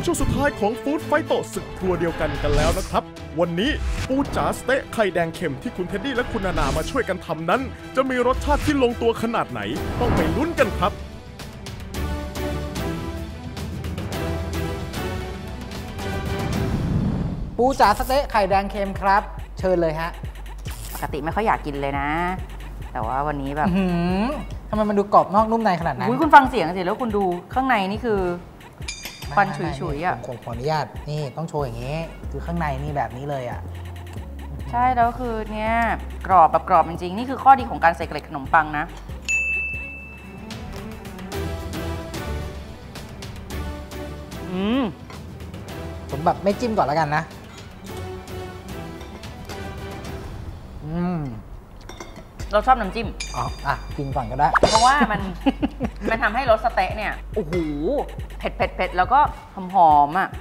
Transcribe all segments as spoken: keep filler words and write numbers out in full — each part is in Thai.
ช่วงสุดท้ายของฟู้ดไฟโตศึกครัวเดียวกันกันแล้วนะครับวันนี้ปูจ๋าสเต๊ะไข่แดงเค็มที่คุณเท็ดดี้และคุณนานามาช่วยกันทำนั้นจะมีรสชาติที่ลงตัวขนาดไหนต้องไปลุ้นกันครับปูจ๋าสเต๊ะไข่แดงเค็มครับเชิญเลยฮะปกติไม่ค่อยอยากกินเลยนะแต่ว่าวันนี้แบบทำไมมันดูกรอบนอกนุ่มในขนาดนั้นคุณฟังเสียงสิแล้วคุณดูข้างในนี่คือควันฉุยๆอ่ะผมขออนุญาตนี่ต้องโชว์อย่างนี้คือข้างในนี่แบบนี้เลยอ่ะใช่แล้วคือเนี้ยกรอบแบบกรอบจริงๆนี่คือข้อดีของการใส่เกล็ดขนมปังนะอืมผมแบบไม่จิ้มก่อนแล้วกันนะอืมเราชอบน้ำจิ้มอ๋ออ่ะกินก่อนก็ได้เพราะว่ามันมันทำให้รสสเต๊ะเนี่ยโอ้โหเผ็ดเผ็ดเผ็ดแล้วก็หอมหอมอ่ะ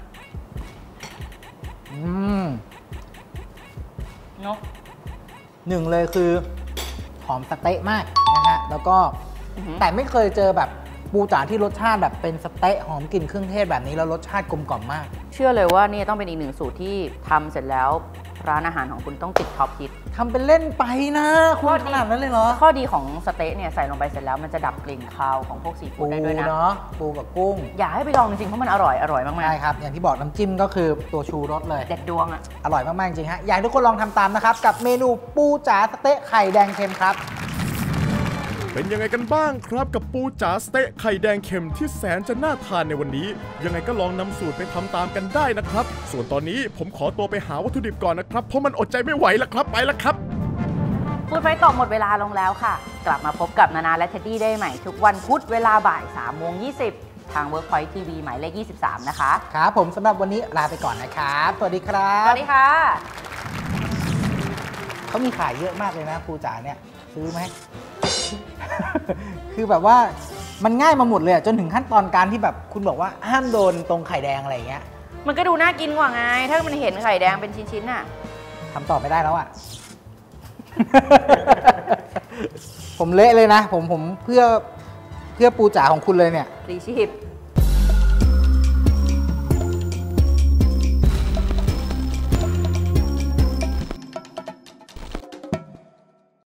อืมเนาะหนึ่งเลยคือหอมสเต๊ะมากนะฮะแล้วก็แต่ไม่เคยเจอแบบปูจ๋าที่รสชาติแบบเป็นสเต๊ะหอมกลิ่นเครื่องเทศแบบนี้แล้วรสชาติกลมกล่อมมากเชื่อเลยว่านี่ต้องเป็นอีกหนึ่งสูตรที่ทำเสร็จแล้วร้านอาหารของคุณต้องติดท็อปฮิตทำเป็นเล่นไปนะคุณขนาดนั้นเลยเหรอข้อดีของสเต๊ะเนี่ยใส่ลงไปเสร็จแล้วมันจะดับกลิ่นคาวของพวกซีฟู้ดได้ด้วยนะปูเนาะปูกับกุ้งอยากให้ไปลองจริงๆเพราะมันอร่อยอร่อยมากๆใช่ครับอย่างที่บอกน้ำจิ้มก็คือตัวชูรสเลยเด็ดดวงอ่ะอร่อยมากๆจริงฮะอยากให้ทุกคนลองทำตามนะครับกับเมนูปูจ๋าสเต๊ะไข่แดงเค็มครับเป็นยังไงกันบ้างครับกับปูจ๋าสเต๊ะไข่แดงเค็มที่แสนจะน่าทานในวันนี้ยังไงก็ลองนำสูตรไปทำตามกันได้นะครับส่วนตอนนี้ผมขอตัวไปหาวัตถุดิบก่อนนะครับเพราะมันอดใจไม่ไหวแล้วครับไปแล้วครับฟู้ดไฟต์ต่อหมดเวลาลงแล้วค่ะกลับมาพบกับนานาและเท็ดดี้ได้ใหม่ทุกวันพุธเวลาบ่ายสามโมงยี่สิบทาง Workpoint ที วี หมายเลขยี่สิบสามนะคะครับผมสำหรับวันนี้ลาไปก่อนนะครับสวัสดีครับสวัสดีค่ะเขามีขายเยอะมากเลยนะปูจ๋าเนี่ยซื้อไหมคือแบบว่ามันง่ายมาหมดเลยจนถึงขั้นตอนการที่แบบคุณบอกว่าห้ามโดนตรงไข่แดงอะไรอย่างเงี้ยมันก็ดูน่ากินกว่าไงถ้ามันเห็นไข่แดงเป็นชิ้นๆน่ะทำต่อไม่ได้แล้วอ่ะ ผมเละเลยนะผมผมเพื่อเพื่อปูจ๋าของคุณเลยเนี่ยพลีชีพ